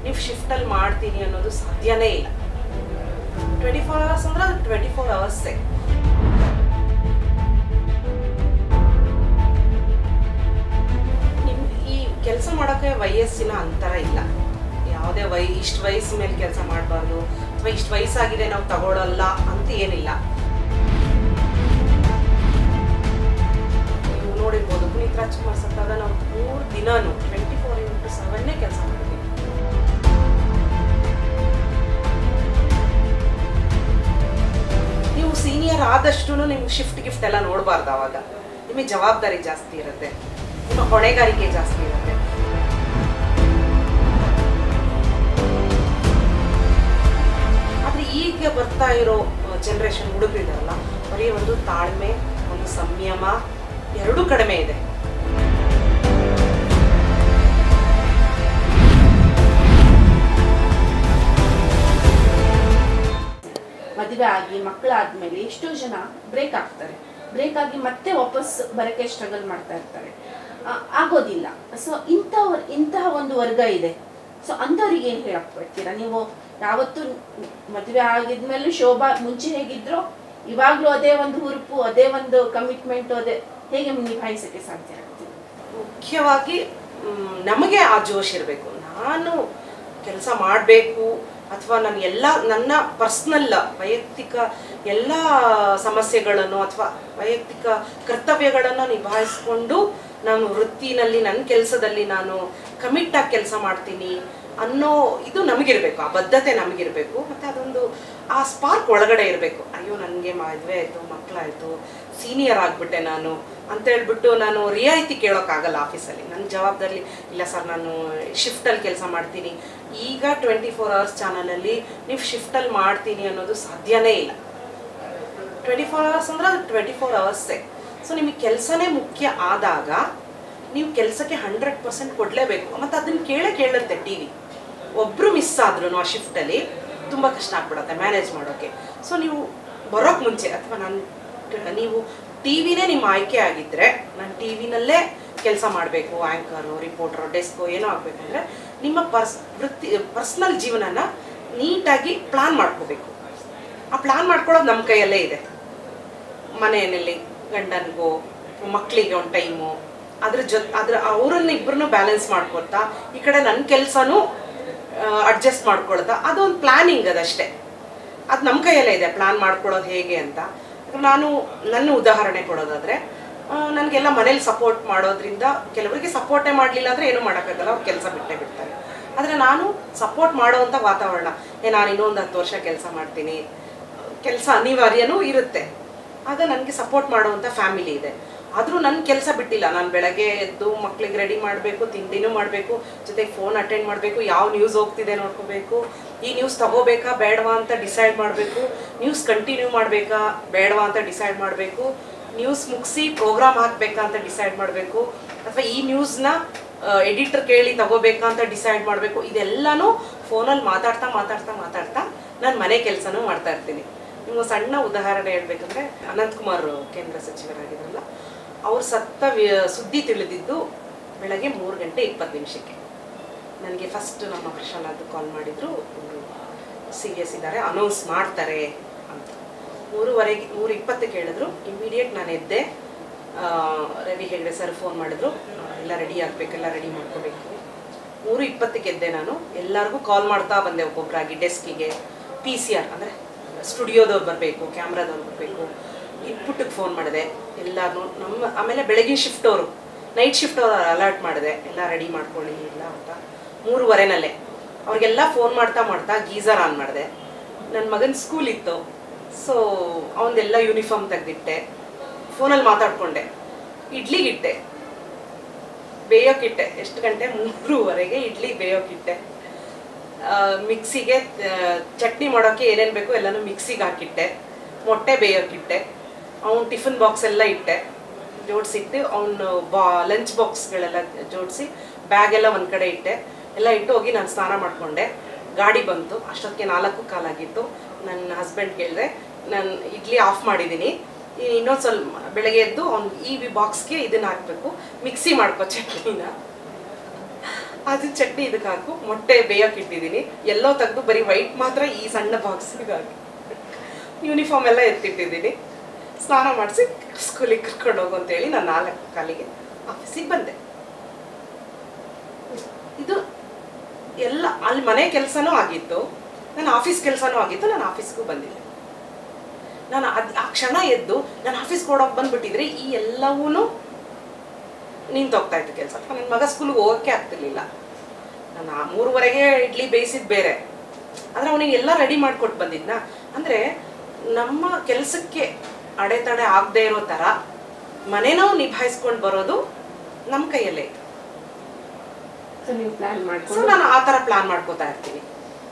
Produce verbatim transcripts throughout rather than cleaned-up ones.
ನೀವು ಶಿಫ್ಟಲ್ಲಿ ಮಾಡ್ತೀನಿ ಅನ್ನೋದು ಸಾಧ್ಯನೇ ಇಲ್ಲ. ಟ್ವೆಂಟಿ ಫೋರ್ ಅವರ್ಸ್ ಅಂದ್ರೆ ಅದು ಟ್ವೆಂಟಿ ಫೋರ್ ಅವರ್ಸೇ. ನಿಮ್ ಈ ಕೆಲಸ ಮಾಡೋಕ್ಕೆ ವಯಸ್ಸಿನ ಅಂತರ ಇಲ್ಲ. ಯಾವುದೇ ವೈ ಇಷ್ಟು ವಯಸ್ಸು ಮೇಲೆ ಕೆಲಸ ಮಾಡಬಾರ್ದು ಅಥವಾ ಇಷ್ಟು ವಯಸ್ಸಾಗಿದೆ ನಾವು ತಗೊಳ್ಳಲ್ಲ ಅಂತ ಏನಿಲ್ಲ. ನೀವು ನೋಡಿರ್ಬೋದು ಪುನೀತ್ ರಾಜ್ಕುಮಾರ್ ಸತ್ತಾಗ ನಾವು ಮೂರು ದಿನಾನು ಟ್ವೆಂಟಿ ಫೋರ್ ಇಂಟು ಸೆವೆನ್ನೇ ಕೆಲಸ ಮಾಡಿದ್ವಿ. ನೀವು ಸೀನಿಯರ್ ಆದಷ್ಟು ನಿಮ್ಗೆ ಶಿಫ್ಟ್ ಗಿಫ್ಟ್ ಎಲ್ಲ ನೋಡಬಾರ್ದು. ಆವಾಗ ನಿಮಗೆ ಜವಾಬ್ದಾರಿ ಜಾಸ್ತಿ ಇರುತ್ತೆ, ನಿಮ್ಮ ಹೊಣೆಗಾರಿಕೆ ಜಾಸ್ತಿ ಇರುತ್ತೆ. ಆದರೆ ಈಗ ಬರ್ತಾ ಇರೋ ಜನ್ರೇಷನ್ ಹುಡುಗರಿದಾರಲ್ಲ, ಬರೀ ಒಂದು ತಾಳ್ಮೆ, ಒಂದು ಸಂಯಮ ಎರಡೂ ಕಡಿಮೆ ಇದೆ. ಮದುವೆ ಆಗಿ ಮಕ್ಕಳಾದ್ಮೇಲೆ ಎಷ್ಟೋ ಜನ ಬ್ರೇಕ್ ಆಗ್ತಾರೆ. ಬ್ರೇಕ್ ಆಗಿ ಮತ್ತೆ ವಾಪಸ್ ಬರೋಕ್ಕೆ ಸ್ಟ್ರಗಲ್ ಮಾಡ್ತಾ ಇರ್ತಾರೆ, ಆಗೋದಿಲ್ಲ. ಸೊ ಇಂಥವ್ರ ಇಂತಹ ಒಂದು ವರ್ಗ ಇದೆ. ಸೊ ಅಂಥವ್ರಿಗೆ ಏನು ಹೇಳಕ್ ಬರ್ತೀರಾ ನೀವು? ಯಾವತ್ತು ಮದುವೆ ಆಗಿದ್ಮೇಲೂ ಶೋಭಾ ಮುಂಚೆ ಹೇಗಿದ್ರು ಇವಾಗಲೂ ಅದೇ ಒಂದು ಹುರುಪು, ಅದೇ ಒಂದು ಕಮಿಟ್ಮೆಂಟ್, ಅದೇ ಹೇಗೆ ನಿಭಾಯಿಸಕ್ಕೆ ಸಾಧ್ಯ ಆಗ್ತದೆ? ಮುಖ್ಯವಾಗಿ ನಮಗೆ ಆ ಜೋಶ್ ಇರಬೇಕು. ನಾನು ಕೆಲಸ ಮಾಡಬೇಕು ಅಥವಾ ನಾನು ಎಲ್ಲ ನನ್ನ ಪರ್ಸ್ನಲ್ ವೈಯಕ್ತಿಕ ಎಲ್ಲ ಸಮಸ್ಯೆಗಳನ್ನು ಅಥವಾ ವೈಯಕ್ತಿಕ ಕರ್ತವ್ಯಗಳನ್ನು ನಿಭಾಯಿಸ್ಕೊಂಡು ನಾನು ವೃತ್ತಿನಲ್ಲಿ ನನ್ನ ಕೆಲಸದಲ್ಲಿ ನಾನು ಕಮಿಟ್ಟಾಗಿ ಕೆಲಸ ಮಾಡ್ತೀನಿ ಅನ್ನೋ ಇದು ನಮಗಿರಬೇಕು. ಆ ಬದ್ಧತೆ ನಮಗಿರಬೇಕು. ಮತ್ತು ಅದೊಂದು ಆ ಸ್ಪಾರ್ಕ್ ಒಳಗಡೆ ಇರಬೇಕು. ಅಯ್ಯೋ ನನಗೆ ಮದುವೆ ಆಯಿತು, ಮಕ್ಕಳಾಯಿತು, ಸೀನಿಯರ್ ಆಗಿಬಿಟ್ಟೆ ನಾನು ಅಂತ ಹೇಳ್ಬಿಟ್ಟು ನಾನು ರಿಯಾಯಿತಿ ಕೇಳೋಕ್ಕಾಗಲ್ಲ ಆಫೀಸಲ್ಲಿ. ನನ್ನ ಜವಾಬ್ದಾರಿ ಇಲ್ಲ ಸರ್, ನಾನು ಶಿಫ್ಟಲ್ಲಿ ಕೆಲಸ ಮಾಡ್ತೀನಿ. ಈಗ ಟ್ವೆಂಟಿ ಫೋರ್ ಅವರ್ಸ್ ಚಾನಲಲ್ಲಿ ನೀವು ಶಿಫ್ಟಲ್ಲಿ ಮಾಡ್ತೀನಿ ಅನ್ನೋದು ಸಾಧ್ಯನೇ ಇಲ್ಲ. ಟ್ವೆಂಟಿ ಫೋರ್ ಅವರ್ಸ್ ಅಂದ್ರೆ ಅದು ಟ್ವೆಂಟಿ ಫೋರ್ ಅವರ್ಸೇ. ಸೊ ನಿಮಗೆ ಕೆಲಸನೇ ಮುಖ್ಯ ಆದಾಗ ನೀವು ಕೆಲಸಕ್ಕೆ ಹಂಡ್ರೆಡ್ ಪರ್ಸೆಂಟ್ ಕೊಡಲೇಬೇಕು. ಮತ್ತು ಅದನ್ನು ಕೇಳೇ ಕೇಳಿರುತ್ತೆ ಟಿ ವಿ. ಒಬ್ಬರು ಮಿಸ್ ಆದ್ರೂ ಆ ಶಿಫ್ಟಲ್ಲಿ ತುಂಬ ಕಷ್ಟ ಆಗ್ಬಿಡುತ್ತೆ ಮ್ಯಾನೇಜ್ ಮಾಡೋಕ್ಕೆ. ಸೊ ನೀವು ಬರೋಕ್ಕೆ ಮುಂಚೆ ಅಥವಾ ನಾನು ನೀವು ಟಿ ವಿನೇ ನಿಮ್ಮ ಆಯ್ಕೆ ಆಗಿದ್ದರೆ ನಾನು ಟಿ ವಿನಲ್ಲೇ ಕೆಲಸ ಮಾಡಬೇಕು, ಆ್ಯಂಕರು, ರಿಪೋರ್ಟ್ರು, ಡೆಸ್ಕೋ ಏನೋ ಆಗಬೇಕಂದ್ರೆ ನಿಮ್ಮ ಪರ್ಸ್ ವೃತ್ತಿ ಪರ್ಸ್ನಲ್ ಜೀವನನ ನೀಟಾಗಿ ಪ್ಲ್ಯಾನ್ ಮಾಡ್ಕೋಬೇಕು. ಆ ಪ್ಲ್ಯಾನ್ ಮಾಡ್ಕೊಳ್ಳೋದು ನಮ್ಮ ಕೈಯಲ್ಲೇ ಇದೆ. ಮನೆಯಲ್ಲಿ ಗಂಡನಿಗೋ ಮಕ್ಕಳಿಗೆ ಒಂದು ಟೈಮು, ಅದ್ರ ಜೊತೆ ಅದ್ರ ಅವರನ್ನ ಇಬ್ಬರನ್ನೂ ಬ್ಯಾಲೆನ್ಸ್ ಮಾಡ್ಕೊಳ್ತಾ ಈ ಕಡೆ ನನ್ನ ಕೆಲಸನೂ ಅಡ್ಜಸ್ಟ್ ಮಾಡ್ಕೊಳ್ತಾ ಅದೊಂದು ಪ್ಲ್ಯಾನಿಂಗ್ ಅದಷ್ಟೇ. ಅದು ನಮ್ಮ ಕೈಯಲ್ಲೇ ಇದೆ ಪ್ಲ್ಯಾನ್ ಮಾಡ್ಕೊಳ್ಳೋದು ಹೇಗೆ ಅಂತ. ನಾನು ನನ್ನ ಉದಾಹರಣೆ ಕೊಡೋದಾದರೆ, ನನಗೆಲ್ಲ ಮನೇಲಿ ಸಪೋರ್ಟ್ ಮಾಡೋದ್ರಿಂದ ಕೆಲವರಿಗೆ ಸಪೋರ್ಟೇ ಮಾಡಲಿಲ್ಲ ಅಂದರೆ ಏನೂ ಮಾಡೋಕ್ಕಾಗಲ್ಲ, ಅವ್ರು ಕೆಲಸ ಬಿಟ್ಟೇ ಬಿಡ್ತಾರೆ. ಆದರೆ ನಾನು ಸಪೋರ್ಟ್ ಮಾಡೋವಂಥ ವಾತಾವರಣ, ಏ ನಾನು ಇನ್ನೊಂದು ಹತ್ತು ವರ್ಷ ಕೆಲಸ ಮಾಡ್ತೀನಿ, ಕೆಲಸ ಅನಿವಾರ್ಯನೂ ಇರುತ್ತೆ. ಆಗ ನನಗೆ ಸಪೋರ್ಟ್ ಮಾಡುವಂಥ ಫ್ಯಾಮಿಲಿ ಇದೆ. ಆದರೂ ನನ್ನ ಕೆಲಸ ಬಿಟ್ಟಿಲ್ಲ. ನಾನು ಬೆಳಗ್ಗೆ ಎದ್ದು ಮಕ್ಳಿಗೆ ರೆಡಿ ಮಾಡಬೇಕು, ತಿಂಡಿನೂ ಮಾಡಬೇಕು, ಜೊತೆಗೆ ಫೋನ್ ಅಟೆಂಡ್ ಮಾಡಬೇಕು, ಯಾವ ನ್ಯೂಸ್ ಹೋಗ್ತಿದೆ ನೋಡ್ಕೋಬೇಕು, ಈ ನ್ಯೂಸ್ ತಗೋಬೇಕಾ ಬೇಡವಾ ಅಂತ ಡಿಸೈಡ್ ಮಾಡಬೇಕು, ನ್ಯೂಸ್ ಕಂಟಿನ್ಯೂ ಮಾಡಬೇಕಾ ಬೇಡವಾ ಅಂತ ಡಿಸೈಡ್ ಮಾಡಬೇಕು, ನ್ಯೂಸ್ ಮುಗಿಸಿ ಪ್ರೋಗ್ರಾಮ್ ಹಾಕಬೇಕಾ ಅಂತ ಡಿಸೈಡ್ ಮಾಡಬೇಕು, ಅಥವಾ ಈ ನ್ಯೂಸ್ನ ಎಡಿಟರ್ ಕೇಳಿ ತಗೋಬೇಕಾ ಅಂತ ಡಿಸೈಡ್ ಮಾಡಬೇಕು. ಇದೆಲ್ಲನೂ ಫೋನಲ್ಲಿ ಮಾತಾಡ್ತಾ ಮಾತಾಡ್ತಾ ಮಾತಾಡ್ತಾ ನಾನು ಮನೆ ಕೆಲಸನೂ ಮಾಡ್ತಾ ಇರ್ತೀನಿ. ನಿಮ್ಗೆ ಸಣ್ಣ ಉದಾಹರಣೆ ಹೇಳ್ಬೇಕಂದ್ರೆ, ಅನಂತಕುಮಾರ್ ಕೇಂದ್ರ ಸಚಿವರಾಗಿದ್ರಲ್ಲ, ಅವ್ರು ಸತ್ತ ಸುದ್ದಿ ತಿಳಿದಿದ್ದು ಬೆಳಗ್ಗೆ ಮೂರು ಗಂಟೆ ಇಪ್ಪತ್ತು ನಿಮಿಷಕ್ಕೆ. ನನಗೆ ಫಸ್ಟ್ ನಮ್ಮ ಪ್ರಶಾಂತ್ ಕಾಲ್ ಮಾಡಿದ್ರು, ಸೀರಿಯಸ್ ಇದ್ದಾರೆ, ಅನೌನ್ಸ್ ಮಾಡ್ತಾರೆ ಅಂತ. ಮೂರುವರೆಗೆ ಮೂರು ಇಪ್ಪತ್ತಕ್ಕೆ ಹೇಳಿದ್ರು. ಇಮಿಡಿಯೇಟ್ ನಾನು ಎದ್ದೆ. ರವಿ ಹೆಗ್ಡೆ ಸರ್ ಫೋನ್ ಮಾಡಿದ್ರು, ಎಲ್ಲ ರೆಡಿ ಆಗಬೇಕೆಲ್ಲ ರೆಡಿ ಮಾಡ್ಕೋಬೇಕು. ಮೂರು ಇಪ್ಪತ್ತಕ್ಕೆ ಎದ್ದೆ ನಾನು. ಎಲ್ಲರಿಗೂ ಕಾಲ್ ಮಾಡ್ತಾ ಬಂದೆ ಒಬ್ಬೊಬ್ಬರಾಗಿ. ಡೆಸ್ಕಿಗೆ ಪಿ ಸಿ ಆರ್ ಅಂದರೆ ಸ್ಟುಡಿಯೋದವ್ರು ಬರಬೇಕು, ಕ್ಯಾಮ್ರಾದವ್ರು ಬರಬೇಕು, ಇನ್ಪುಟ್ಟಿಗೆ ಫೋನ್ ಮಾಡಿದೆ ಎಲ್ಲರೂ. ನಮ್ಮ ಆಮೇಲೆ ಬೆಳಗಿನ ಶಿಫ್ಟ್ ಅವರು ನೈಟ್ ಶಿಫ್ಟ್ ಅವರು ಅಲರ್ಟ್ ಮಾಡಿದೆ, ಎಲ್ಲ ರೆಡಿ ಮಾಡ್ಕೊಳ್ಳಿ ಇಲ್ಲ ಅಂತ. ಮೂರುವರೆನಲ್ಲೇ ಅವ್ರಿಗೆಲ್ಲ ಫೋನ್ ಮಾಡ್ತಾ ಮಾಡ್ತಾ ಗೀಸರ್ ಆನ್ ಮಾಡಿದೆ. ನನ್ನ ಮಗನ ಸ್ಕೂಲ್ ಇತ್ತು, ಸೊ ಅವನದೆಲ್ಲ ಯೂನಿಫಾರ್ಮ್ ತೆಗೆದಿಟ್ಟೆ. ಫೋನಲ್ಲಿ ಮಾತಾಡಿಕೊಂಡೆ. ಇಡ್ಲಿಗಿಟ್ಟೆ, ಬೇಯೋಕ್ಕಿಟ್ಟೆ. ಎಷ್ಟು ಗಂಟೆ? ಮೂರುವರೆಗೆ ಇಡ್ಲಿ ಬೇಯೋಕ್ಕಿಟ್ಟೆ. ಮಿಕ್ಸಿಗೆ ಚಟ್ನಿ ಮಾಡೋಕ್ಕೆ ಏನೇನು ಬೇಕು ಎಲ್ಲನೂ ಮಿಕ್ಸಿಗೆ ಹಾಕಿಟ್ಟೆ. ಮೊಟ್ಟೆ ಬೇಯೋಕ್ಕಿಟ್ಟೆ. ಅವ್ನು ಟಿಫಿನ್ ಬಾಕ್ಸ್ ಎಲ್ಲ ಇಟ್ಟೆ, ಜೋಡಿಸಿಟ್ಟು ಅವನು ಬಾ ಲಂಚ್ ಬಾಕ್ಸ್ಗಳೆಲ್ಲ ಜೋಡಿಸಿ ಬ್ಯಾಗೆಲ್ಲ ಒಂದು ಕಡೆ ಇಟ್ಟೆ. ಎಲ್ಲ ಇಟ್ಟು ಹೋಗಿ ನಾನು ಸ್ನಾನ ಮಾಡಿಕೊಂಡೆ. ಗಾಡಿ ಬಂತು. ಅಷ್ಟೊತ್ತಿಗೆ ನಾಲ್ಕು ಕಾಲಾಗಿತ್ತು. ನನ್ನ ಹಸ್ಬೆಂಡ್ ಕೇಳಿದೆ, ನಾನು ಇಡ್ಲಿ ಆಫ್ ಮಾಡಿದ್ದೀನಿ, ಇನ್ನೊಂದು ಸ್ವಲ್ಪ ಬೆಳಗ್ಗೆ ಎದ್ದು ಅವ್ನು ಈ ಬಾಕ್ಸ್ಗೆ ಇದನ್ನು ಹಾಕಬೇಕು, ಮಿಕ್ಸಿ ಮಾಡ್ಕೊ ಚಟ್ನಿನ. ಅದು ಚಟ್ನಿ ಇದಕ್ಕೆ ಹಾಕು, ಮೊಟ್ಟೆ ಬೇಯಕ್ಕೆ ಇಟ್ಟಿದ್ದೀನಿ, ಎಲ್ಲೋ ತೆಗೆದು ಬರೀ ವೈಟ್ ಮಾತ್ರ ಈ ಸಣ್ಣ ಬಾಕ್ಸಿಗೆ ಹಾಕಿ ಯೂನಿಫಾರ್ಮ್ ಎಲ್ಲ ಎತ್ತಿಟ್ಟಿದ್ದೀನಿ. ಸ್ನಾನ ಮಾಡಿಸಿ ಸ್ಕೂಲಿಗೆ ಕರ್ಕೊಂಡು ಹೋಗು ಅಂತೇಳಿ ನಾನು ನಾಲ್ಕು ಕಾಲಿಗೆ ಆಫೀಸಿಗೆ ಬಂದೆ. ಇದು ಎಲ್ಲ ಅಲ್ಲಿ ಮನೆ ಕೆಲಸನೂ ಆಗಿತ್ತು, ನನ್ನ ಆಫೀಸ್ ಕೆಲಸನೂ ಆಗಿತ್ತು, ನಾನು ಆಫೀಸ್ಗೂ ಬಂದಿದ್ದೆ. ನಾನು ಅದು ಆ ಕ್ಷಣ ಎದ್ದು ನಾನು ಆಫೀಸ್ಗೆ ಕೊಡೋಕೆ ಬಂದ್ಬಿಟ್ಟಿದ್ರೆ ಈ ಎಲ್ಲವೂ ನಿಂತೋಗ್ತಾ ಇತ್ತು ಕೆಲಸ. ನನ್ನ ಮಗ ಸ್ಕೂಲ್ಗೆ ಹೋಗೋಕ್ಕೆ ಆಗ್ತಿರ್ಲಿಲ್ಲ. ನಾನು ಆ ಮೂರುವರೆಗೆ ಇಡ್ಲಿ ಬೇಯಿಸಿದ್ದು ಬೇರೆ, ಆದರೆ ಅವನಿಗೆ ಎಲ್ಲ ರೆಡಿ ಮಾಡಿಕೊಟ್ಟು ಬಂದಿದ್ನ. ಅಂದರೆ ನಮ್ಮ ಕೆಲಸಕ್ಕೆ ಅಡೆತಡೆ ಆಗದೆ ಇರೋ ಥರ ಮನೆನೂ ನಿಭಾಯಿಸ್ಕೊಂಡು ಬರೋದು ನಮ್ಮ ಕೈಯಲ್ಲೇ ಇತ್ತು. ಸೊ ನಾನು ಆ ಥರ ಪ್ಲಾನ್ ಮಾಡ್ಕೋತಾ ಇರ್ತೀನಿ.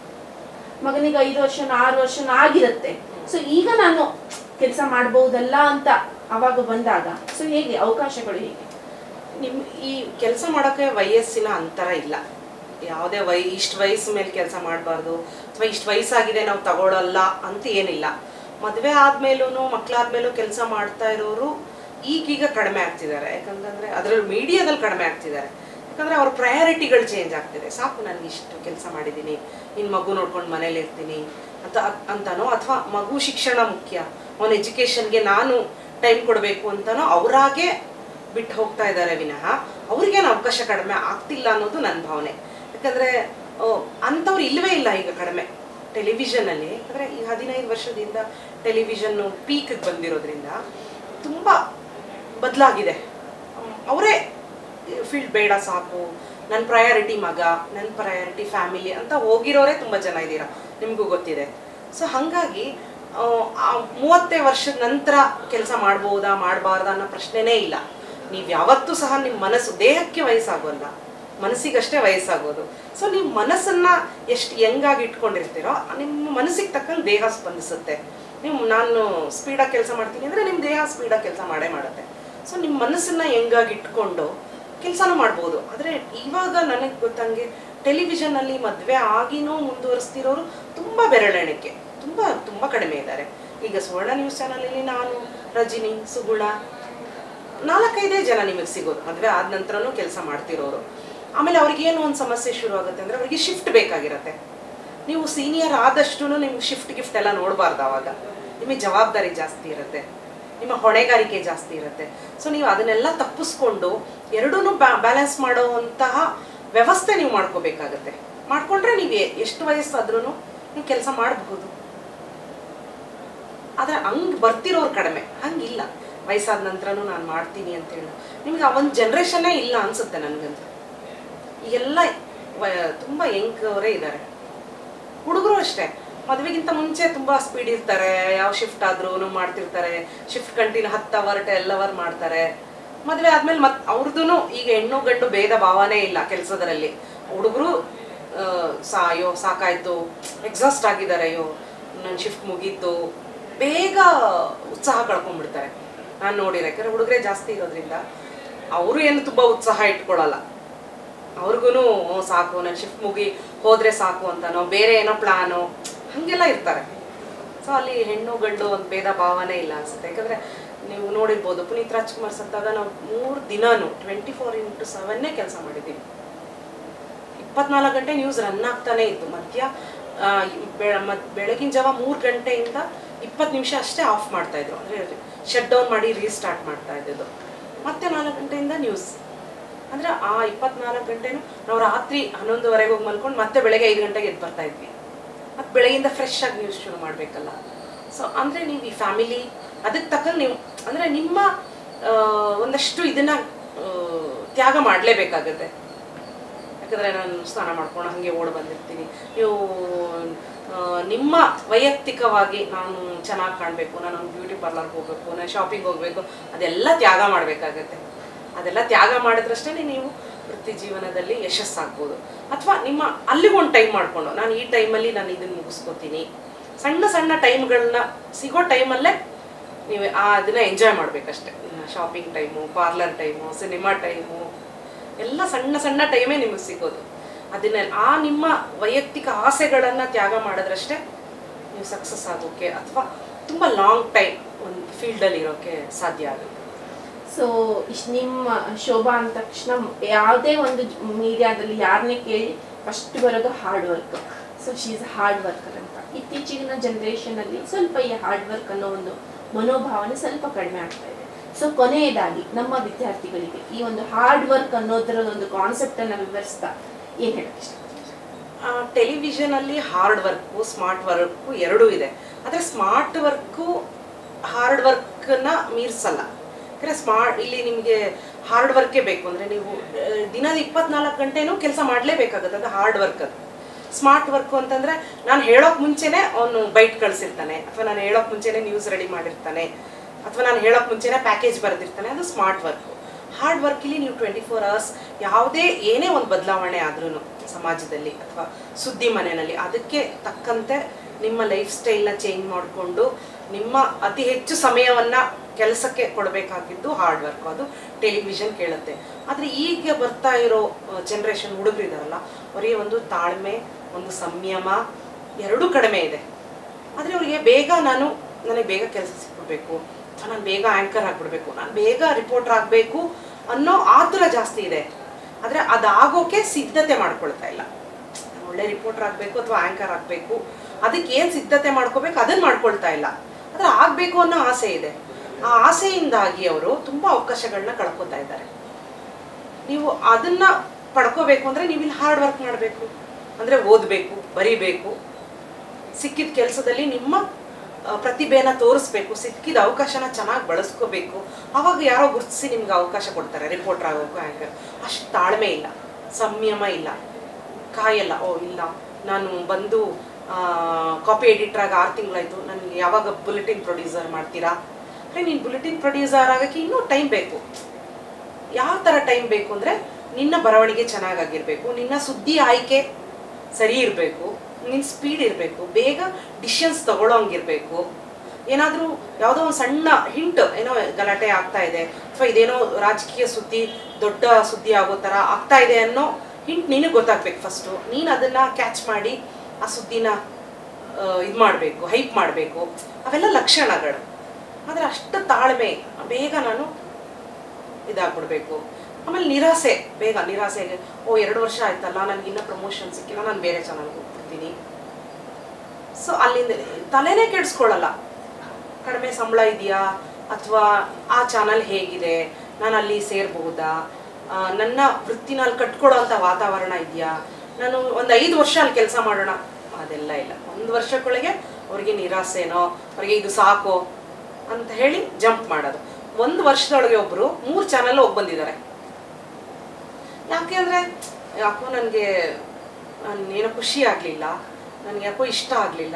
ಮಗನಿಗೆ ಐದು ವರ್ಷ ಆರು ವರ್ಷ ಆಗಿರುತ್ತೆ, ಸೊ ಈಗ ನಾನು ಕೆಲಸ ಮಾಡಬಹುದಲ್ಲ ಅಂತ ಅವಾಗ ಬಂದಾಗ ಸೊ ಹೇಗೆ ಅವಕಾಶಗಳು ಹೇಗೆ? ನಿಮ್ಮ ಈ ಕೆಲಸ ಮಾಡೋಕ್ಕೆ ವಯಸ್ಸಿನ ಅಂತರ ಇಲ್ಲ. ಯಾವುದೇ ವೈ ಇಷ್ಟು ವಯಸ್ಸು ಮೇಲೆ ಕೆಲಸ ಮಾಡಬಾರ್ದು ಅಥವಾ ಇಷ್ಟು ವಯಸ್ಸಾಗಿದೆ ನಾವು ತಗೊಳ್ಳಲ್ಲ ಅಂತ ಏನಿಲ್ಲ. ಮದುವೆ ಆದಮೇಲೂ ಮಕ್ಕಳಾದ್ಮೇಲೂ ಕೆಲಸ ಮಾಡ್ತಾ ಇರೋರು ಈಗೀಗ ಕಡಿಮೆ ಆಗ್ತಿದ್ದಾರೆ. ಯಾಕಂತಂದರೆ ಅದರಲ್ಲಿ ಮೀಡಿಯಾದಲ್ಲಿ ಕಡಿಮೆ ಆಗ್ತಿದ್ದಾರೆ. ಯಾಕಂದರೆ ಅವ್ರ ಪ್ರಯಾರಿಟಿಗಳು ಚೇಂಜ್ ಆಗ್ತಿದೆ. ಸಾಕು ನನಗೆ ಇಷ್ಟು ಕೆಲಸ ಮಾಡಿದ್ದೀನಿ, ಇನ್ನು ಮಗು ನೋಡ್ಕೊಂಡು ಮನೇಲಿ ಇರ್ತೀನಿ ಅಂತ ಅಂತನೋ, ಅಥವಾ ಮಗು ಶಿಕ್ಷಣ ಮುಖ್ಯ, ಅವನ ಎಜುಕೇಷನ್ಗೆ ನಾನು ಟೈಮ್ ಕೊಡಬೇಕು ಅಂತನೋ ಅವರಾಗೆ ಬಿಟ್ಟು ಹೋಗ್ತಾ ಇದ್ದಾರೆ ವಿನಃ ಅವ್ರಿಗೇನು ಅವಕಾಶ ಕಡಿಮೆ ಆಗ್ತಿಲ್ಲ ಅನ್ನೋದು ನನ್ನ ಭಾವನೆ. ಯಾಕಂದರೆ ಅಂಥವ್ರು ಇಲ್ಲವೇ ಇಲ್ಲ ಈಗ ಕಡಿಮೆ ಟೆಲಿವಿಷನಲ್ಲಿ. ಯಾಕಂದರೆ ಈ ಹದಿನೈದು ವರ್ಷದಿಂದ ಟೆಲಿವಿಷನ್ನು ಪೀಕಿಗೆ ಬಂದಿರೋದ್ರಿಂದ ತುಂಬ ಬದಲಾಗಿದೆ. ಅವರೇ ಫೀಲ್ಡ್ ಬೇಡ, ಸಾಕು, ನನ್ನ ಪ್ರಯಾರಿಟಿ ಮಗ, ನನ್ನ ಪ್ರಯಾರಿಟಿ ಫ್ಯಾಮಿಲಿ ಅಂತ ಹೋಗಿರೋರೇ ತುಂಬ ಜನ ಇದ್ದೀರಾ, ನಿಮಗೂ ಗೊತ್ತಿದೆ. ಸೊ ಹಾಗಾಗಿ ಮೂವತ್ತೇ ವರ್ಷದ ನಂತರ ಕೆಲಸ ಮಾಡ್ಬೋದಾ ಮಾಡಬಾರ್ದಾ ಅನ್ನೋ ಪ್ರಶ್ನೆನೇ ಇಲ್ಲ. ನೀವು ಯಾವತ್ತೂ ಸಹ ನಿಮ್ಮ ಮನಸ್ಸು, ದೇಹಕ್ಕೆ ವಯಸ್ಸಾಗೋಲ್ಲ, ಮನಸ್ಸಿಗಷ್ಟೇ ವಯಸ್ಸಾಗೋದು. ಸೊ ನೀವು ಮನಸ್ಸನ್ನು ಎಷ್ಟು ಯಂಗಾಗಿ ಇಟ್ಕೊಂಡಿರ್ತೀರೋ ನಿಮ್ಮ ಮನಸ್ಸಿಗೆ ತಕ್ಕಂಗೆ ದೇಹ ಸ್ಪಂದಿಸುತ್ತೆ. ನೀವು ನಾನು ಸ್ಪೀಡಾಗಿ ಕೆಲಸ ಮಾಡ್ತೀನಿ ಅಂದರೆ ನಿಮ್ಮ ದೇಹ ಸ್ಪೀಡಾಗಿ ಕೆಲಸ ಮಾಡೇ ಮಾಡುತ್ತೆ. ಸೊ ನಿಮ್ಮ ಮನಸ್ಸನ್ನು ಯಂಗಾಗಿ ಇಟ್ಕೊಂಡು ಕೆಲಸನೂ ಮಾಡ್ಬೋದು. ಆದರೆ ಇವಾಗ ನನಗೆ ಗೊತ್ತಂಗೆ ಟೆಲಿವಿಷನಲ್ಲಿ ಮದುವೆ ಆಗಿನೂ ಮುಂದುವರಿಸ್ತಿರೋರು ತುಂಬ ಬೆರಳೆಣಿಕೆ, ತುಂಬ ತುಂಬ ಕಡಿಮೆ ಇದ್ದಾರೆ. ಈಗ ಸುವರ್ಣ ನ್ಯೂಸ್ ಚಾನಲಲ್ಲಿ ನಾನು, ರಜಿನಿ, ಸುಗುಣ, ನಾಲ್ಕೈದೇ ಜನ ನಿಮಗೆ ಸಿಗೋದು ಮದುವೆ ಆದ ನಂತರನೂ ಕೆಲಸ ಮಾಡ್ತಿರೋರು. ಆಮೇಲೆ ಅವ್ರಿಗೇನು ಒಂದು ಸಮಸ್ಯೆ ಶುರು ಆಗುತ್ತೆ ಅಂದರೆ ಅವರಿಗೆ ಶಿಫ್ಟ್ ಬೇಕಾಗಿರುತ್ತೆ. ನೀವು ಸೀನಿಯರ್ ಆದಷ್ಟು ನಿಮ್ಗೆ ಶಿಫ್ಟ್ ಗಿಫ್ಟ್ ಎಲ್ಲ ನೋಡಬಾರ್ದು. ಆವಾಗ ನಿಮಗೆ ಜವಾಬ್ದಾರಿ ಜಾಸ್ತಿ ಇರುತ್ತೆ, ನಿಮ್ಮ ಹೊಣೆಗಾರಿಕೆ ಜಾಸ್ತಿ ಇರುತ್ತೆ. ಸೊ ನೀವು ಅದನ್ನೆಲ್ಲ ತಪ್ಪಿಸ್ಕೊಂಡು ಎರಡೂ ಬ್ಯಾಲೆನ್ಸ್ ಮಾಡುವಂತಹ ವ್ಯವಸ್ಥೆ ನೀವು ಮಾಡ್ಕೋಬೇಕಾಗತ್ತೆ. ಮಾಡ್ಕೊಂಡ್ರೆ ನೀವು ಎಷ್ಟು ವಯಸ್ಸಾದ್ರೂ ನೀವು ಕೆಲಸ ಮಾಡಬಹುದು. ಆದರೆ ಹಂಗೆ ಬರ್ತಿರೋರು ಕಡಿಮೆ, ಹಂಗಿಲ್ಲ. ವಯಸ್ಸಾದ ನಂತರನೂ ನಾನು ಮಾಡ್ತೀನಿ ಅಂತೇಳಿ ನಿಮ್ಗೆ ಆ ಒಂದು ಜನ್ರೇಷನ್ನೇ ಇಲ್ಲ ಅನಿಸುತ್ತೆ ನನಗಂತೂ. ಈಗೆಲ್ಲ ವ ತುಂಬ ಯಂಗವರೇ ಇದ್ದಾರೆ. ಹುಡುಗರು ಅಷ್ಟೇ, ಮದುವೆಗಿಂತ ಮುಂಚೆ ತುಂಬ ಸ್ಪೀಡ್ ಇರ್ತಾರೆ, ಯಾವ ಶಿಫ್ಟ್ ಆದ್ರೂ ಮಾಡ್ತಿರ್ತಾರೆ, ಶಿಫ್ಟ್ ಕಂಟಿನ್ಯೂ ಹತ್ತು ಅವರ್ ಟೆಲ್ ಅವರ್ ಮಾಡ್ತಾರೆ. ಮದುವೆ ಆದ್ಮೇಲೆ ಮತ್ತೆ ಅವ್ರದ್ದು ಈಗ ಹೆಣ್ಣು ಗಂಡು ಭೇದ ಭಾವನೆ ಇಲ್ಲ ಕೆಲಸದರಲ್ಲಿ. ಹುಡುಗರು ಸಾ ಅಯ್ಯೋ ಸಾಕಾಯ್ತು, ಎಕ್ಸಾಸ್ಟ್ ಆಗಿದ್ದಾರೆ, ಅಯ್ಯೋ ನನ್ನ ಶಿಫ್ಟ್ ಮುಗೀತು, ಬೇಗ ಉತ್ಸಾಹ ಕಳ್ಕೊಂಡ್ಬಿಡ್ತಾರೆ. ನಾನು ನೋಡಿರೋ, ಯಾಕಂದರೆ ಹುಡುಗರೇ ಜಾಸ್ತಿ ಇರೋದ್ರಿಂದ ಅವರು ಏನು ತುಂಬ ಉತ್ಸಾಹ ಇಟ್ಕೊಳ್ಳಲ್ಲ. ಅವ್ರಿಗೂ ಸಾಕು, ನನ್ನ ಶಿಫ್ಟ್ ಮುಗಿ ಹೋದರೆ ಸಾಕು ಅಂತನೋ, ಬೇರೆ ಏನೋ ಪ್ಲಾನು, ಹಾಗೆಲ್ಲ ಇರ್ತಾರೆ. ಸೊ ಅಲ್ಲಿ ಹೆಣ್ಣು ಗಂಡು ಒಂದು ಭೇದ ಭಾವನೆ ಇಲ್ಲ ಅನಿಸುತ್ತೆ. ಯಾಕಂದರೆ ನೀವು ನೋಡಿರ್ಬೋದು, ಪುನೀತ್ ರಾಜ್ಕುಮಾರ್ ಸತ್ತಾಗ ನಾವು ಮೂರು ದಿನಾನು ಟ್ವೆಂಟಿ ಫೋರ್ ಇಂಟು ಸೆವೆನ್ನೇ ಕೆಲಸ ಮಾಡಿದ್ದೀವಿ. ಇಪ್ಪತ್ನಾಲ್ಕು ಗಂಟೆ ನ್ಯೂಸ್ ರನ್ ಆಗ್ತಾನೇ ಇತ್ತು. ಮಧ್ಯ ಬೆಳಗಿನ ಜಾವ ಮೂರು ಗಂಟೆಯಿಂದ ಇಪ್ಪತ್ತು ನಿಮಿಷ ಅಷ್ಟೇ ಆಫ್ ಮಾಡ್ತಾಯಿದ್ರು, ಅಂದರೆ ಶಟ್ ಡೌನ್ ಮಾಡಿ ರೀಸ್ಟಾರ್ಟ್ ಮಾಡ್ತಾ ಇದ್ದಿದ್ದು. ಮತ್ತೆ ನಾಲ್ಕು ಗಂಟೆಯಿಂದ ನ್ಯೂಸ್. ಅಂದರೆ ಆ ಇಪ್ಪತ್ನಾಲ್ಕು ಗಂಟೆನೂ ನಾವು ರಾತ್ರಿ ಹನ್ನೊಂದುವರೆಗೆ ಹೋಗಿ ಮಲ್ಕೊಂಡು ಮತ್ತೆ ಬೆಳಗ್ಗೆ ಐದು ಗಂಟೆಗೆ ಎದ್ದು ಬರ್ತಾ ಇದ್ವಿ. ಮತ್ತು ಬೆಳಗ್ಗೆಯಿಂದ ಫ್ರೆಶ್ ಆಗಿ ನ್ಯೂಸ್ ಶುರು ಮಾಡಬೇಕಲ್ಲ. ಸೊ ಅಂದರೆ ನೀವು ಈ ಫ್ಯಾಮಿಲಿ ಅದಕ್ಕೆ ತಕ್ಕಂಗೆ ನೀವು ಅಂದರೆ ನಿಮ್ಮ ಒಂದಷ್ಟು ಇದನ್ನು ತ್ಯಾಗ ಮಾಡಲೇಬೇಕಾಗತ್ತೆ. ಯಾಕಂದರೆ ನಾನು ಸ್ನಾನ ಮಾಡ್ಕೊಂಡು ಹಾಗೆ ಓಡಿ ಬಂದಿರ್ತೀನಿ. ನೀವು ನಿಮ್ಮ ವೈಯಕ್ತಿಕವಾಗಿ ನಾನು ಚೆನ್ನಾಗಿ ಕಾಣಬೇಕು, ನಾನು ಒಂದು ಬ್ಯೂಟಿ ಪಾರ್ಲರ್ಗೆ ಹೋಗಬೇಕು, ನಾನು ಶಾಪಿಂಗ್ ಹೋಗಬೇಕು, ಅದೆಲ್ಲ ತ್ಯಾಗ ಮಾಡಬೇಕಾಗತ್ತೆ. ಅದೆಲ್ಲ ತ್ಯಾಗ ಮಾಡಿದ್ರಷ್ಟೇ ನೀವು ವೃತ್ತಿ ಜೀವನದಲ್ಲಿ ಯಶಸ್ಸಾಗ್ಬೋದು. ಅಥವಾ ನಿಮ್ಮ ಅಲ್ಲಿಗೊಂದು ಟೈಮ್ ಮಾಡಿಕೊಂಡು ನಾನು ಈ ಟೈಮಲ್ಲಿ ನಾನು ಇದನ್ನು ಮುಗಿಸ್ಕೋತೀನಿ, ಸಣ್ಣ ಸಣ್ಣ ಟೈಮ್ಗಳನ್ನ ಸಿಗೋ ಟೈಮಲ್ಲೇ ನೀವು ಆ ಅದನ್ನು ಎಂಜಾಯ್ ಮಾಡಬೇಕಷ್ಟೆ. Shopping time, parlour time, cinema time, ಎಲ್ಲ ಸಣ್ಣ ಸಣ್ಣ ಟೈಮೇ ನಿಮಗೆ ಸಿಗೋದು. ಅದನ್ನ ಆ ನಿಮ್ಮ ವೈಯಕ್ತಿಕ ಆಸೆಗಳನ್ನು ತ್ಯಾಗ ಮಾಡಿದ್ರಷ್ಟೇ ನೀವು ಸಕ್ಸಸ್ ಆಗೋಕ್ಕೆ ಅಥವಾ ತುಂಬ ಲಾಂಗ್ ಟೈಮ್ ಒಂದು ಫೀಲ್ಡಲ್ಲಿ ಇರೋಕ್ಕೆ ಸಾಧ್ಯ ಆಗುತ್ತೆ. ಸೊ ಇಷ್ಟು ನಿಮ್ಮ ಶೋಭಾ ಅಂದ ತಕ್ಷಣ ಯಾವುದೇ ಒಂದು ಮೀಡಿಯಾದಲ್ಲಿ ಯಾರನ್ನೇ ಕೇಳಿ ಫಸ್ಟ್ ಬರೋದು hard work. So she is hard worker ಅಂತ. ಇತ್ತೀಚಿನ ಜನ್ರೇಷನಲ್ಲಿ ಸ್ವಲ್ಪ ಈ ಹಾರ್ಡ್ ವರ್ಕ್ ಅನ್ನೋ ಒಂದು ಮನೋಭಾವನೆ ಸ್ವಲ್ಪ ಕಡಿಮೆ ಆಗ್ತಾ ಇದೆ. ಸೊ ಕೊನೆಯದಾಗಿ ನಮ್ಮ ವಿದ್ಯಾರ್ಥಿಗಳಿಗೆ ಈ ಒಂದು ಹಾರ್ಡ್ ವರ್ಕ್ ಅನ್ನೋದರ ಒಂದು ಕಾನ್ಸೆಪ್ಟನ್ನು ವಿವರಿಸ್ತಾ ಏನು ಹೇಳಕ್ಕೆ ಇಷ್ಟ? ಟೆಲಿವಿಷನಲ್ಲಿ ಹಾರ್ಡ್ ವರ್ಕು ಸ್ಮಾರ್ಟ್ ವರ್ಕು ಎರಡೂ ಇದೆ. ಆದರೆ ಸ್ಮಾರ್ಟ್ ವರ್ಕು ಹಾರ್ಡ್ ವರ್ಕನ್ನ ಮೀರಿಸಲ್ಲ. ಯಾಕಂದರೆ ಸ್ಮಾರ್ಟ್ ಇಲ್ಲಿ ನಿಮಗೆ ಹಾರ್ಡ್ ವರ್ಕೇ ಬೇಕು ಅಂದರೆ ನೀವು ದಿನದ ಇಪ್ಪತ್ನಾಲ್ಕು ಗಂಟೆನೂ ಕೆಲಸ ಮಾಡಲೇಬೇಕಾಗುತ್ತೆ. ಅದು ಹಾರ್ಡ್ ವರ್ಕ್. ಅದು ಸ್ಮಾರ್ಟ್ ವರ್ಕು ಅಂತಂದರೆ ನಾನು ಹೇಳೋಕೆ ಮುಂಚೆನೇ ಅವನು ಬೈಟ್ ಕಳಿಸಿರ್ತಾನೆ, ಅಥವಾ ನಾನು ಹೇಳೋಕೆ ಮುಂಚೆನೇ ನ್ಯೂಸ್ ರೆಡಿ ಮಾಡಿರ್ತಾನೆ, ಅಥವಾ ನಾನು ಹೇಳೋಕೆ ಮುಂಚೆನೇ ಪ್ಯಾಕೇಜ್ ಬರೆದಿರ್ತಾನೆ. ಅದು ಸ್ಮಾರ್ಟ್ ವರ್ಕು. ಹಾರ್ಡ್ ವರ್ಕಲ್ಲಿ ನೀವು ಟ್ವೆಂಟಿ ಫೋರ್ ಅವರ್ಸ್ ಯಾವುದೇ ಏನೇ ಒಂದು ಬದಲಾವಣೆ ಆದ್ರೂ ಸಮಾಜದಲ್ಲಿ ಅಥವಾ ಸುದ್ದಿ ಮನೆಯಲ್ಲಿ ಅದಕ್ಕೆ ತಕ್ಕಂತೆ ನಿಮ್ಮ ಲೈಫ್ ಸ್ಟೈಲ್ನ ಚೇಂಜ್ ಮಾಡಿಕೊಂಡು ನಿಮ್ಮ ಅತಿ ಹೆಚ್ಚು ಸಮಯವನ್ನು ಕೆಲಸಕ್ಕೆ ಕೊಡಬೇಕಾಗಿದ್ದು ಹಾರ್ಡ್ ವರ್ಕು. ಅದು ಟೆಲಿವಿಷನ್ ಕೇಳುತ್ತೆ. ಆದರೆ ಈಗ ಬರ್ತಾ ಇರೋ ಜನ್ರೇಷನ್ ಹುಡುಗರು ಇದಾರಲ್ಲ, ಅವರಿಗೆ ಒಂದು ತಾಳ್ಮೆ, ಒಂದು ಸಂಯಮ ಎರಡೂ ಕಡಿಮೆ ಇದೆ. ಆದರೆ ಅವರಿಗೆ ಬೇಗ ನಾನು ನನಗೆ ಬೇಗ ಕೆಲಸ ಸಿಕ್ಬಿಡ್ಬೇಕು, ನಾನು ಬೇಗ ಆ್ಯಂಕರ್ ಆಗಿಬಿಡ್ಬೇಕು, ನಾನು ಬೇಗ ರಿಪೋರ್ಟರ್ ಆಗಬೇಕು ಅನ್ನೋ ಆತುರ ಜಾಸ್ತಿ ಇದೆ. ಆದರೆ ಅದಾಗೋಕೆ ಸಿದ್ಧತೆ ಮಾಡ್ಕೊಳ್ತಾ ಇಲ್ಲ. ನಾನು ಒಳ್ಳೆ ರಿಪೋರ್ಟರ್ ಆಗಬೇಕು ಅಥವಾ ಆ್ಯಂಕರ್ ಆಗಬೇಕು, ಅದಕ್ಕೆ ಏನು ಸಿದ್ಧತೆ ಮಾಡ್ಕೋಬೇಕು ಅದನ್ನು ಮಾಡ್ಕೊಳ್ತಾ ಇಲ್ಲ. ಆದರೆ ಆಗಬೇಕು ಅನ್ನೋ ಆಸೆ ಇದೆ. ಆ ಆಸೆಯಿಂದಾಗಿ ಅವರು ತುಂಬ ಅವಕಾಶಗಳನ್ನ ಕಳ್ಕೊತಾ ಇದ್ದಾರೆ. ನೀವು ಅದನ್ನ ಪಡ್ಕೋಬೇಕು ಅಂದರೆ ನೀವು ಇಲ್ಲಿ ಹಾರ್ಡ್ ವರ್ಕ್ ಮಾಡಬೇಕು. ಅಂದರೆ ಓದಬೇಕು, ಬರೀಬೇಕು, ಸಿಕ್ಕಿದ ಕೆಲಸದಲ್ಲಿ ನಿಮ್ಮ ಪ್ರತಿಭೆನ ತೋರಿಸ್ಬೇಕು, ಸಿಕ್ಕಿದ ಅವಕಾಶನ ಚೆನ್ನಾಗಿ ಬಳಸ್ಕೋಬೇಕು. ಆವಾಗ ಯಾರೋ ಗುರುತಿಸಿ ನಿಮ್ಗೆ ಅವಕಾಶ ಕೊಡ್ತಾರೆ ರಿಪೋರ್ಟರ್ ಆಗೋಕ್ಕೂ ಆ್ಯಂಕರ್. ಅಷ್ಟು ತಾಳ್ಮೆ ಇಲ್ಲ, ಸಂಯಮ ಇಲ್ಲ, ಕಾಯಲ್ಲ. ಓ ಇಲ್ಲ, ನಾನು ಬಂದು ಕಾಪಿ ಎಡಿಟ್ರಾಗಿ ಆರು ತಿಂಗಳಾಯಿತು, ನನಗೆ ಯಾವಾಗ ಬುಲೆಟಿನ್ ಪ್ರೊಡ್ಯೂಸರ್ ಮಾಡ್ತೀರಾ? ಅಂದರೆ ನೀನು ಬುಲೆಟಿನ್ ಪ್ರೊಡ್ಯೂಸರ್ ಆಗೋಕ್ಕೆ ಇನ್ನೂ ಟೈಮ್ ಬೇಕು. ಯಾವ ಥರ ಟೈಮ್ ಬೇಕು ಅಂದರೆ ನಿನ್ನ ಬರವಣಿಗೆ ಚೆನ್ನಾಗಾಗಿರಬೇಕು, ನಿನ್ನ ಸುದ್ದಿ ಆಯ್ಕೆ ಸರಿ ಇರಬೇಕು, ನಿನ್ನ ಸ್ಪೀಡ್ ಇರಬೇಕು, ಬೇಗ ಡಿಸಿಷನ್ಸ್ ತಗೊಳ್ಳೋಂಗಿರಬೇಕು. ಏನಾದರೂ ಯಾವುದೋ ಒಂದು ಸಣ್ಣ ಹಿಂಟ್, ಏನೋ ಗಲಾಟೆ ಆಗ್ತಾ ಇದೆ ಅಥವಾ ಇದೇನೋ ರಾಜಕೀಯ ಸುದ್ದಿ ದೊಡ್ಡ ಸುದ್ದಿ ಆಗೋ ಥರ ಆಗ್ತಾ ಇದೆ ಅನ್ನೋ ಹಿಂಟ್ ನಿನಗೆ ಗೊತ್ತಾಗಬೇಕು. ಫಸ್ಟು ನೀನು ಅದನ್ನು ಕ್ಯಾಚ್ ಮಾಡಿ ಆ ಸುದ್ದಿನ ಇದು ಮಾಡಬೇಕು, ಹೈಪ್ ಮಾಡಬೇಕು. ಅವೆಲ್ಲ ಲಕ್ಷಣಗಳು. ಆದರೆ ಅಷ್ಟು ತಾಳ್ಮೆ, ಬೇಗ ನಾನು ಇದಾಗ್ಬಿಡ್ಬೇಕು. ಆಮೇಲೆ ನಿರಾಸೆ, ಬೇಗ ನಿರಾಸೆಗೆ ಓ ಎರಡು ವರ್ಷ ಆಯ್ತಲ್ಲ, ನನಗಿನ್ನ ಪ್ರಮೋಷನ್ ಸಿಕ್ಕಿಲ್ಲ, ನಾನು ಬೇರೆ ಚಾನಲ್ಗೆ ಹೋಗ್ಬಿಡ್ತೀನಿ. ಸೊ ಅಲ್ಲಿಂದ ತಲೆನೇ ಕೆಡಿಸ್ಕೊಳ್ಳಲ್ಲ. ಕಡಿಮೆ ಸಂಬಳ ಇದೆಯಾ, ಅಥವಾ ಆ ಚಾನಲ್ ಹೇಗಿದೆ, ನಾನು ಅಲ್ಲಿ ಸೇರ್ಬಹುದಾ, ನನ್ನ ವೃತ್ತಿನಲ್ಲಿ ಕಟ್ಕೊಡೋ ಅಂಥ ವಾತಾವರಣ ಇದೆಯಾ, ನಾನು ಒಂದು ಐದು ವರ್ಷ ಅಲ್ಲಿ ಕೆಲಸ ಮಾಡೋಣ, ಅದೆಲ್ಲ ಇಲ್ಲ. ಒಂದು ವರ್ಷಕ್ಕೊಳಗೆ ಅವ್ರಿಗೆ ನಿರಾಸೆನೋ, ಅವ್ರಿಗೆ ಇದು ಸಾಕೋ ಅಂತ ಹೇಳಿ ಜಂಪ್ ಮಾಡೋದು. ಒಂದು ವರ್ಷದೊಳಗೆ ಒಬ್ಬರು ಮೂರು ಚಾನಲ್ ಹೋಗಿ ಬಂದಿದ್ದಾರೆ. ಯಾಕೆ ಅಂದರೆ ಯಾಕೋ ನನಗೆ ಏನೋ ಖುಷಿ ಆಗಲಿಲ್ಲ, ನನಗೆ ಯಾಕೋ ಇಷ್ಟ ಆಗಲಿಲ್ಲ.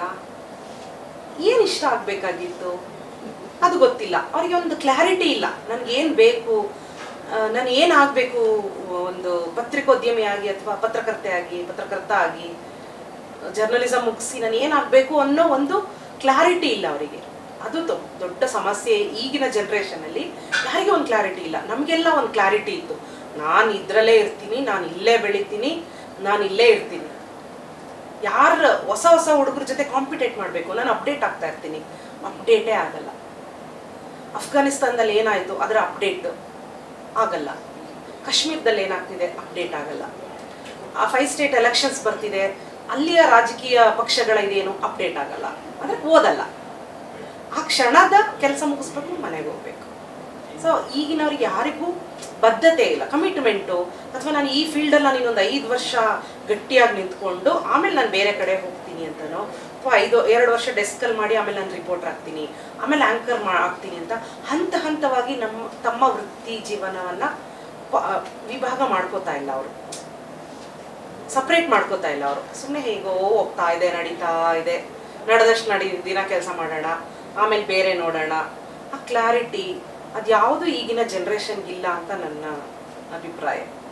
ಏನು ಇಷ್ಟ ಆಗಬೇಕಾಗಿತ್ತು ಅದು ಗೊತ್ತಿಲ್ಲ. ಅವರಿಗೆ ಒಂದು ಕ್ಲಾರಿಟಿ ಇಲ್ಲ, ನನಗೇನು ಬೇಕು, ನಾನು ಏನು ಆಗಬೇಕು, ಒಂದು ಪತ್ರಿಕೋದ್ಯಮಿಯಾಗಿ ಅಥವಾ ಪತ್ರಕರ್ತೆಯಾಗಿ ಪತ್ರಕರ್ತ ಆಗಿ ಜರ್ನಲಿಸಮ್ ಮುಗಿಸಿ ನಾನು ಏನಾಗಬೇಕು ಅನ್ನೋ ಒಂದು ಕ್ಲಾರಿಟಿ ಇಲ್ಲ ಅವರಿಗೆ. ಅದು ದೊಡ್ಡ ಸಮಸ್ಯೆ ಈಗಿನ ಜನ್ರೇಷನಲ್ಲಿ. ಯಾರಿಗೆ ಒಂದು ಕ್ಲಾರಿಟಿ ಇಲ್ಲ. ನಮಗೆಲ್ಲ ಒಂದು ಕ್ಲಾರಿಟಿ ಇತ್ತು, ನಾನು ಇದರಲ್ಲೇ ಇರ್ತೀನಿ, ನಾನು ಇಲ್ಲೇ ಬೆಳಿತೀನಿ, ನಾನು ಇಲ್ಲೇ ಇರ್ತೀನಿ. ಯಾರು ಹೊಸ ಹೊಸ ಹುಡುಗರ ಜೊತೆ ಕಾಂಪಿಟೇಟ್ ಮಾಡಬೇಕು, ನಾನು ಅಪ್ಡೇಟ್ ಆಗ್ತಾ ಇರ್ತೀನಿ, ಅಪ್ಡೇಟೇ ಆಗಲ್ಲ. ಅಫ್ಘಾನಿಸ್ತಾನದಲ್ಲಿ ಏನಾಯಿತು ಅದರ ಅಪ್ಡೇಟ್ ಆಗಲ್ಲ. ಕಾಶ್ಮೀರದಲ್ಲಿ ಏನಾಗ್ತಿದೆ ಅಪ್ಡೇಟ್ ಆಗಲ್ಲ. ಆ ಫೈವ್ ಸ್ಟೇಟ್ ಎಲೆಕ್ಷನ್ಸ್ ಬರ್ತಿದೆ, ಅಲ್ಲಿಯ ರಾಜಕೀಯ ಪಕ್ಷಗಳ ಇದೇನು ಅಪ್ಡೇಟ್ ಆಗಲ್ಲ. ಅಂದರೆ ಓದಲ್ಲ. ಆ ಕ್ಷಣದ ಕೆಲಸ ಮುಗಿಸ್ಬೇಕು, ಮನೆಗೆ ಹೋಗ್ಬೇಕು. ಸೊ ಈಗಿನವ್ರಿಗೆ ಯಾರಿಗೂ ಬದ್ಧತೆ ಇಲ್ಲ, ಕಮಿಟ್ಮೆಂಟು. ಅಥವಾ ನಾನು ಈ ಫೀಲ್ಡಲ್ಲಿ ನಾನು ಇನ್ನೊಂದು ಐದು ವರ್ಷ ಗಟ್ಟಿಯಾಗಿ ನಿಂತ್ಕೊಂಡು ಆಮೇಲೆ ನಾನು ಬೇರೆ ಕಡೆ ಹೋಗ್ತೀನಿ ಅಂತನೋ, ಅಥವಾ ಐದು ಎರಡು ವರ್ಷ ಡೆಸ್ಕಲ್ಲಿ ಮಾಡಿ ಆಮೇಲೆ ನಾನು ರಿಪೋರ್ಟರ್ ಆಗ್ತೀನಿ, ಆಮೇಲೆ ಆ್ಯಂಕರ್ ಮಾ ಆಗ್ತೀನಿ ಅಂತ ಹಂತ ಹಂತವಾಗಿ ನಮ್ಮ ತಮ್ಮ ವೃತ್ತಿ ಜೀವನವನ್ನು ವಿಭಾಗ ಮಾಡ್ಕೋತಾ ಇಲ್ಲ ಅವರು, ಸಪ್ರೇಟ್ ಮಾಡ್ಕೋತಾ ಇಲ್ಲ ಅವರು. ಸುಮ್ಮನೆ ಹೇಗೋ ಹೋಗ್ತಾ ಇದೆ, ನಡೀತಾ ಇದೆ, ನಡೆದಷ್ಟು ನಡಿ ದಿನ ಕೆಲಸ ಮಾಡೋಣ, ಆಮೇಲೆ ಬೇರೆ ನೋಡೋಣ. ಆ ಕ್ಲಾರಿಟಿ ಅದು ಯಾವುದು ಈಗಿನ ಜನ್ರೇಷನ್ಗಿಲ್ಲ ಅಂತ ನನ್ನ ಅಭಿಪ್ರಾಯ.